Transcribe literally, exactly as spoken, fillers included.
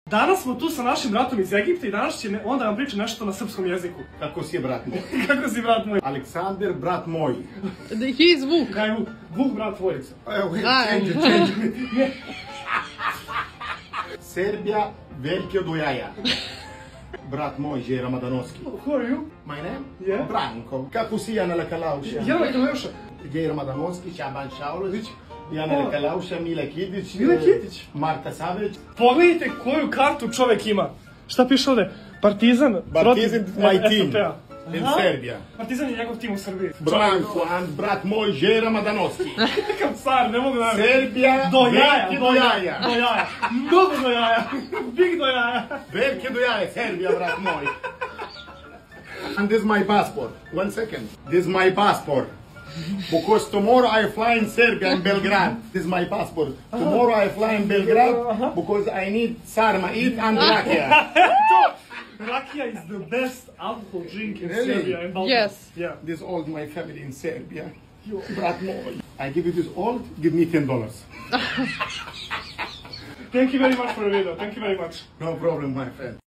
Danas smo tu sa našim bratom iz Egipta i danas će onda vam priča nešto na srpskom jeziku. Kako si je, brat moj? Kako si, brat moj? Aleksandar, brat moj. He is Vuk. Daj Vuk. Vuk, brat tvojica. Evo, Aj. change, change. Serbija, velike od jaja. Brat moj, je Ramadanovski. Who are you? My name? Yeah. Branko. Kako si, Jana Lekalauša? Jana Lekalauša. Je Ramadanovski, Čaban Šaulović, Jana Lekalauša, Mile Kidić, Mile Kidić. Marta Savić. Pogledajte koju kartu čovek ima. Šta piše ovde? Partizan. Partizan, my team. S P A. In Serbia. Partizan je njegov tim u Srbiji. Branko, and brat moj, je Ramadanovski. Kakav car, ne mogu da... Serbija, Do jaja, velike do do jaja. jaja. Do jaja. Mnogo do jaja. Big do jaja. Velike do jaja, Serbija, brat moj. And this is my passport. One second. This is my passport. Because tomorrow I fly in Serbia and Belgrade. This is my passport. Tomorrow I fly in Belgrade because I need sarma, eat and rakia. Rakia is the best alcohol drink in Really? Serbia and Balkan. Yes. Yeah. This all my family in Serbia. Brat moj. I give you this all, give me ten dollars. Thank you very much for the video. Thank you very much. No problem, my friend.